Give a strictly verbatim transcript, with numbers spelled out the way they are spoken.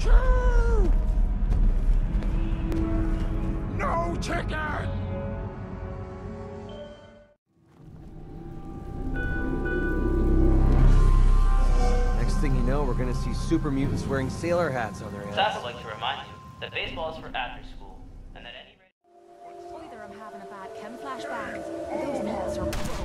Choo! No chicken! Next thing you know, we're gonna see super mutants wearing sailor hats on their heads. Staff would like to remind you that baseball is for after school, and that any... Either I'm having a bad chem flashback, or those mutants are